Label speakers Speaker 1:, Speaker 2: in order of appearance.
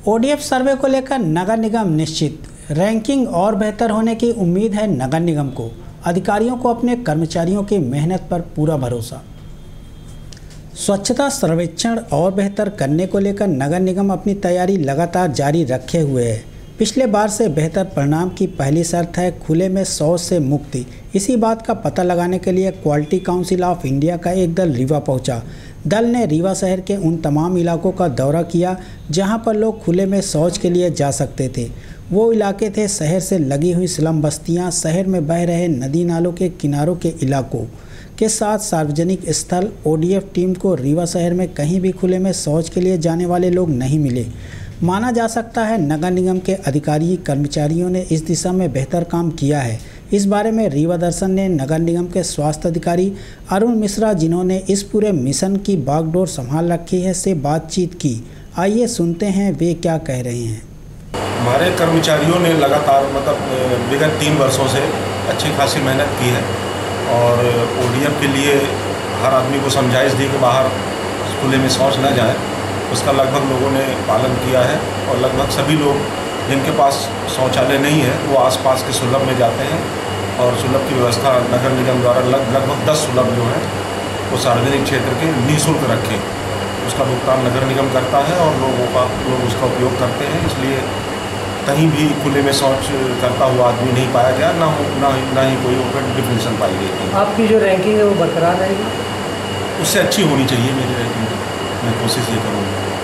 Speaker 1: ODF सर्वे को लेकर नगर निगम निश्चित, रैंकिंग और बेहतर होने की उम्मीद है नगर निगम को। अधिकारियों को अपने कर्मचारियों की मेहनत पर पूरा भरोसा। स्वच्छता सर्वेक्षण और बेहतर करने को लेकर नगर निगम अपनी तैयारी लगातार जारी रखे हुए है। पिछले बार से बेहतर परिणाम की पहली शर्त है खुले में शौच से मुक्ति। इसी बात का पता लगाने के लिए क्वालिटी काउंसिल ऑफ इंडिया का एक दल रीवा पहुंचा। दल ने रीवा शहर के उन तमाम इलाकों का दौरा किया जहां पर लोग खुले में शौच के लिए जा सकते थे। वो इलाके थे शहर से लगी हुई स्लम बस्तियां, शहर में बह रहे नदी नालों के किनारों के इलाकों के साथ सार्वजनिक स्थल। ओडीएफ टीम को रीवा शहर में कहीं भी खुले में शौच के लिए जाने वाले लोग नहीं मिले। माना जा सकता है नगर निगम के अधिकारी कर्मचारियों ने इस दिशा में बेहतर काम किया है। इस बारे में रीवा दर्शन ने नगर निगम के स्वास्थ्य अधिकारी अरुण मिश्रा, जिन्होंने इस पूरे मिशन की बागडोर संभाल रखी है, से बातचीत की। आइए सुनते हैं वे क्या कह रहे हैं।
Speaker 2: हमारे कर्मचारियों ने लगातार विगत 3 वर्षों से अच्छी खासी मेहनत की है और ओडीएफ के लिए हर आदमी को समझाइश दी कि बाहर खुले में शौच न जाए। उसका लगभग लोगों ने पालन किया है और लगभग सभी लोग जिनके पास शौचालय नहीं है वो आसपास के सुलभ में जाते हैं और सुलभ की व्यवस्था नगर निगम द्वारा लगभग 10 सुलभ जो हैं वो सार्वजनिक क्षेत्र के निःशुल्क रखे, उसका भुगतान नगर निगम करता है और लोग उसका उपयोग करते हैं। इसलिए कहीं भी खुले में शौच करता हुआ आदमी नहीं पाया गया, ना ही कोई ओपन डिफिनेशन पाई गई।
Speaker 3: आपकी जो रैंकिंग है वो बरकरार रहेगी?
Speaker 2: उससे अच्छी होनी चाहिए मेरी रैंकिंग, मैं कोशिश ये करूँगा।